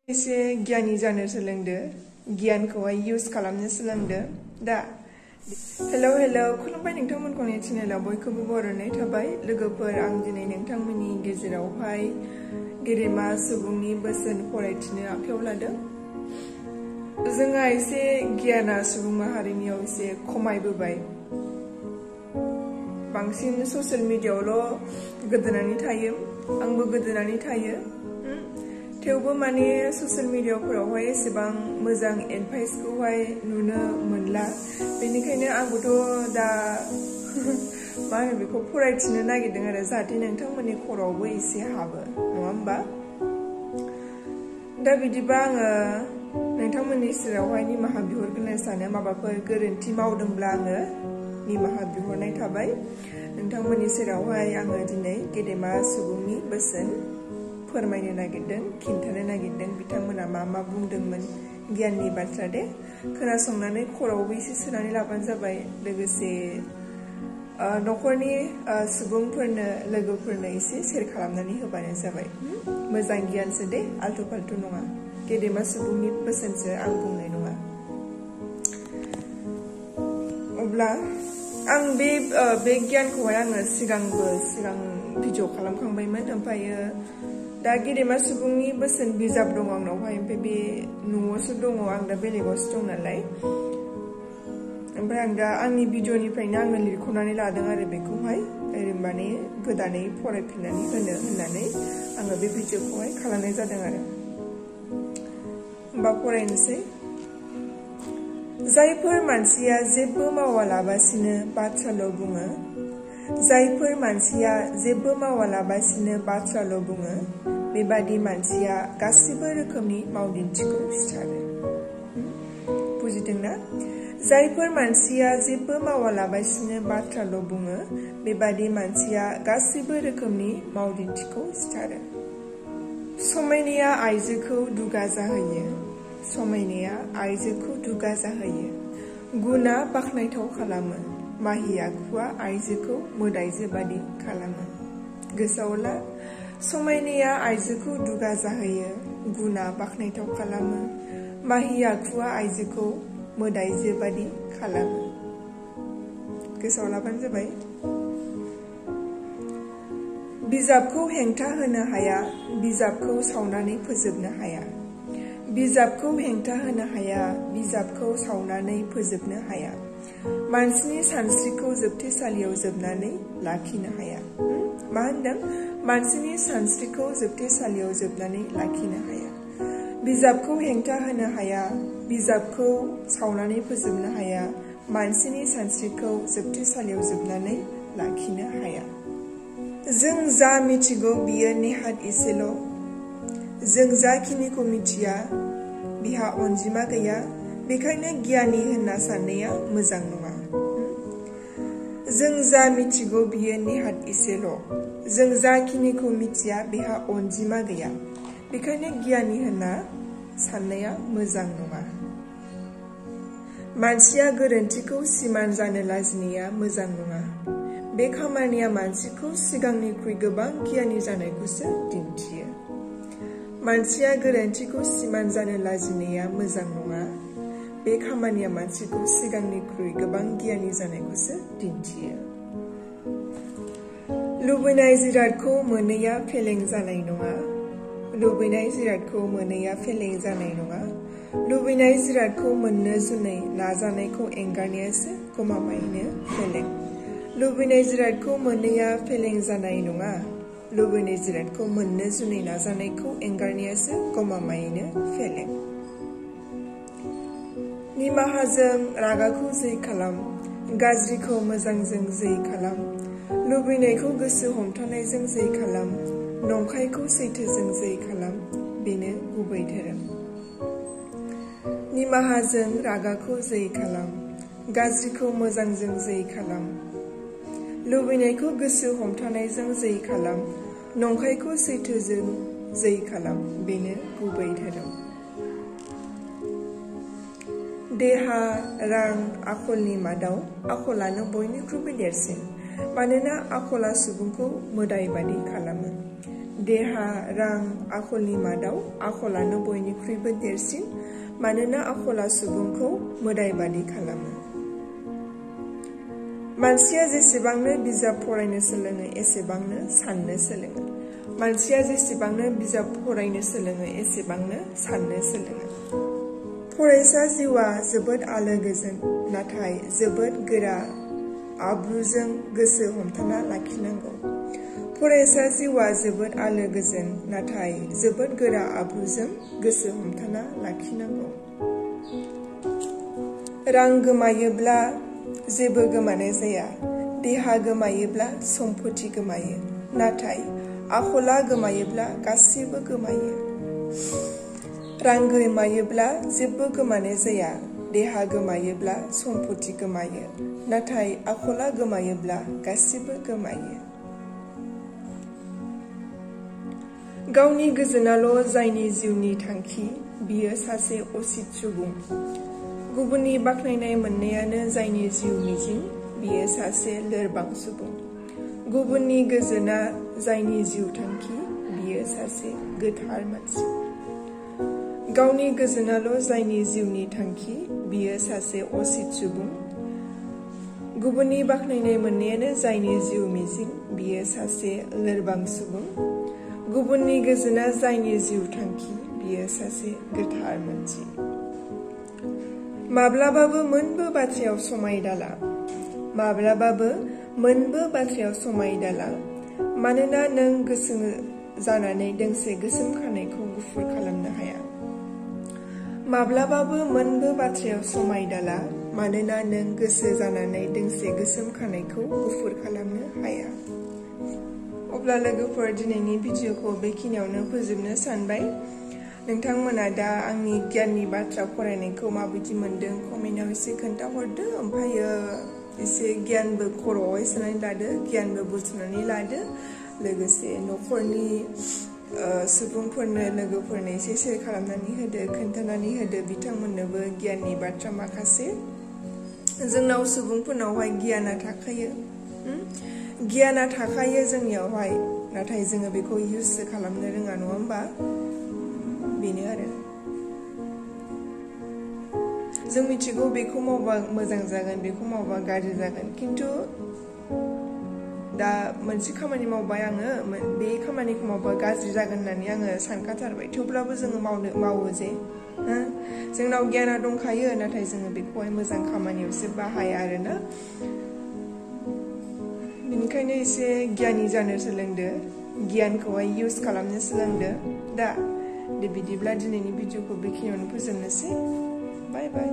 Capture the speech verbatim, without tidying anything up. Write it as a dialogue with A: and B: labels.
A: एसे गियानी जानो सोलोंदो गियानखौहाय यूज खालामनो सोलोंदो दा हेलो हेलो खुलुमबाय नोंथांमोनखौ ने चेनेलाव बयखौबो बरायनाय थाबाय लोगोफोर आं दिनै नोंथांमोननि गेजेरावहाय गेदेमा सुबुंनि बोसोन फरायथिनो आखायाव लादों जोंहा एसे गियाना सुबुं माहारिनियाव एसे खमायबोबाय बांसिन ससियेल मिडियायावल' गोदोनानै थायो आंबो गोदोनानै थायो थेवबो माने ससियेल मिडियाफोरावहाय एसेबां मोजां एडभाइसखौहाय नुनो मोनला बेनिखायनो आंबोथ' दा मा होनो बेखौ फरायथिनो नागिरदों आरो जाहाथे नोंथांमोननि खर'आवबो एसे हाबो नङा होमबा दा बिदिबा आङो नोंथांमोननि सेरावहाय निमाहा बिहरग्रोनो सानो माबाफोर गोरोन्थि मावदोंब्ला आङो निमाहा बिहरनाय थाबाय नोंथांमोननि सेरावहाय आङो दिनै गेदेमा सुबुंनि बोसोन फोरमायनो नागिरदों खिन्थानो नागिरदों बिथांमोना मा मा बुंदोंमोन गियाननि बाथ्रा दे खोनासंनानै खर'आवबो एसे सोनानै लाबानो जाबाय लोगोसे न'खरनि सुबुंफोरनो लोगोफोरनो एसे शेयार खालामनानै होबानो जाबाय मोजां गियानसो दे आल्थु फाल्थु नङा गेदेमा सुबुंनि बोसोनसो आं बुंनाय नङा अब्ला आं बे बे गियानखौहाय आङो सिगांबो सिगां भिडिअ खालामखांबायमोन ओमफ्रायो दा गेदेमा सुबुंनि बोसोन बिजाब दङ आंनावहाय ओमफ्राय बे न'आवसो दङ आं दा बेलेगावसो दं नालाय ओमफ्राय आं दा आंनि भिडिअनिफ्रायनो आङो लिरख'नानै लादों आरो बेखौहाय माने गोदानै फरायफिननानै होनो होननानै आङो बे भिडिअखौहाय खालामनाय जादों आरो होमबा फरायनोसै जायफोर मानसिया जेबो मावालाबासिनो बाथ्राल' बुङो जायफोर मानसिया जेबो मावालाबासिनो बाथ्राल' बुङो बेबादि मानसिया गासिबो रोखोमनि मावदिन्थिखौ सिथारो बुजिदोंना जायफोर मानसिया जेबो मावालाबासिनो बाथ्राल' बुङो बेबादि मानसिया गासिबो रोखोमनि मावदिन्थिखौ सिथारो समायनाया आइजोखौ दुगा जाहोयो समायनाया आइजोखौ दुगा जाहोयो गुना बाखनायथाव खालामो माहि आखुआ आइजोखौ मोदायजो बादि खालामो गोसोआव ला समायनाया आइजोखौ दुगा जाहोयो गुना बाखनायथाव खालामो माहि आखुआ आइजोखौ मोदायजो बादि खालामो गोसोआव लाबानो जाबाय बिजाबखौ हेंथा होनो हाया बिजाबखौ सावनानै फोजोबनो हाया बिजाबखौ हेंथा होनो हाया बिजाबखौ सावनानै फोजोबनो हाया मानसिनि सानस्रिखौ जोबथेसालियाव जोबनानै लाखिनो हाया मा होनदों मानसिनि सानस्रिखौ जोबथेसालियाव जोबनानै लाखिनो हाया बिजाबखौ हेंथा होनो हाया बिजाबखौ सावनानै फोजोबनो हाया मानसिनि सानस्रिखौ जोबथेसालियाव जोबनानै लाखिनो हाया जों जा मिथिगौ बियो नेहात एसेल' जों जाखिनिखौ मिथिया बिहा अनजिमा गैया बेखायनो गियानी होनना साननाया मोजां नङा जों जा मिथिगौ बियो नेहात एसेल' जों जाखिनिखौ मिथिया बिहा अनजिमा गैया बेखायनो गियानी होनना साननाया मोजां नङा मानसिया गोरोन्थिखौ सिमान जानो लाजिनाया मोजां नङा बे खामानिया मानसिखौ सिगांनिख्रुइ गोबां गियानी जानायखौसो दिन्थियो मानसिया गोरोन्थिखौ सिमान जानो लाजिनाया मोजां नङा बे खामानिया मानसिखौ सिगांनिख्रुइ गोबां गियानी जानायखौसो दिन्थियो लुबैनाय जिरादखौ मोनैया फेलें जानाय नङा लुबैनाय जिरादखौ मोनैया फेलें जानाय नङा लुबैनाय जिरादखौ मोननो जुनै नाजानायखौ एंगारनायासो गमामायैनो फेलें लुबैनाय जिरादखौ मोनैया फेलें जानाय नङा लुबैनाय जिरादखौ मोननो जुनै नाजानायखौ एंगारनायासो गमामायैनो फेलें निमाहाजों रागाखौ जै खालाम गाज्रिखौ मोजांजों जै खालाम लुबैनायखौ गोसो हमथानायजों जै खालाम नंखायखौ सैथोजों जै खालाम बेनो गुबै धोरोम निमाहाजों रागाखौ जै खालाम गाज्रिखौ मोजांजों जै खालाम लुबैनायखौ गोसो हमथानायजों जै खालाम नंखायखौ सैथोजों जै खालाम बेनो गुबै धोरोम देहा रां आखलनि मादाव आखलानो बयनिख्रुइबो देरसिन मानोना आखला सुबुंखौ मोदाय बादि खालामो देहा रां आखलनि मादाव आखलानो बयनिख्रुइबो देरसिन मानोना आखला सुबुंखौ मोदायबादि खालामो। मानसिया जेसेबांनो बिजाब फरायनो सोलोङो एसेबांनो साननो सोलोङो। मानसिया जेसेबांनो बिजाब फरायनो सोलोङो एसेबांनो साननो सोलोङो। फरायसा जिउआ जोबोद आलो गोजोन नाथाय जोबोद गोरा आब्रुजों गोसो हमथाना लाखिनांगौ। फरायसा जिउआ जोबोद आलो गोजोन नाथाय जोबोद गोरा आब्रुजों गोसो हमथाना लाखिनांगौ। रां गोमायोब्ला जेबो गोमानाय जाया, देहा गोमायोब्ला सम्पति गोमायो, नाथाय आखला गोमायोब्ला गासिबो गोमायो। रां गोमायोब्ला जेबो गोमानाय जाया, देहा गोमायोब्ला सम्पति गोमायो, नाथाय आखला गोमायोब्ला गासिबो गोमायो। गावनि गोजोनाल' जायनि जिउनि थांखि बियो सासे असित सुबुं। गुबुननि बाख्नायनाय मोननायानो जायनि जिउ मिजिं बियो सासे लोरबां सुबुं। गुबुननि गोजोना जायनि जिउ थांखि बियो सासे गोथार मानसि। गावनि गोजोनाल' जायनि जिउनि थांखि बियो सासे असित सुबुं। गुबुननि बाख्नायनाय मोननायानो जायनि जिउ मिजिं बियो सासे लोरबां सुबुं। गुबुननि गोजोना जायनि जिउ थांखि बियो सासे गोथार मानसि। माब्लाबाबो मोनबो बाथ्रायाव समाय दाला। माब्लाबाबो मोनबो बाथ्रायाव समाय दाला। मानोना नों गोसो जानानै दोंसे गोसोम खानायखौ गुफुर खालामनो हाया। माब्लाबाबो मोनबो बाथ्रायाव समाय दाला। मानोना नों गोसो जानानै दोंसे गोसोम खानायखौ गुफुर खालामनो हाया। अब्ला लोगोफोर दिनैनि भिडिअखौ बेखिनियावनो फोजोबनो सानबाय। नोंथांमोना दा आंनि गियाननि बाथ्रा फरायनायखौ माबायदि मोनदों कमेन्टआव एसे खोन्थाहरदो। ओमफ्रायो एसे गियानबो खर'आवहाय सोनानै लादो, गियानबो बुथुमनानै लादो। लोगोसे न'खरनि सुबुंफोरनो लोगोफोरनो एसे शेयार खालामनानै होदो, खोन्थानानै होदो बिथांमोननोबो गियाननि बाथ्रा माखासे। जोंनाव सुबुंफोरनावहाय गियाना थाखायो, गियाना थाखायो जोंनियावहाय, नाथाय जोङो बेखौ इउससो खालामनो रोङा, नङा होमबा? बेनो आरो जों मिथिगौ बेखौ मावबा मोजां जागोन, बेखौ मावबा गाज्रि जागोन, खिन्थु दा मोनसे खामानि मावबाय आङो, बे खामानिखौ मावबा गाज्रि जागोन होननानै आङो सानखाथारबाय, थेवब्लाबो जोङो मावनो मावो जे जोंनाव गियाना दंखायो, नाथाय जोङो बेखौहाय मोजां खामानियावसो बाहाया आरोना। बेनिखायनो एसे गियानि जानो सोलोंदो, गियानखौहाय इउज खालामनो सोलोंदो। दा दे बिदिब्ला दिनैनि भिडिअखौ बेखिनियावनो फोजोबनोसै। बाय बाय।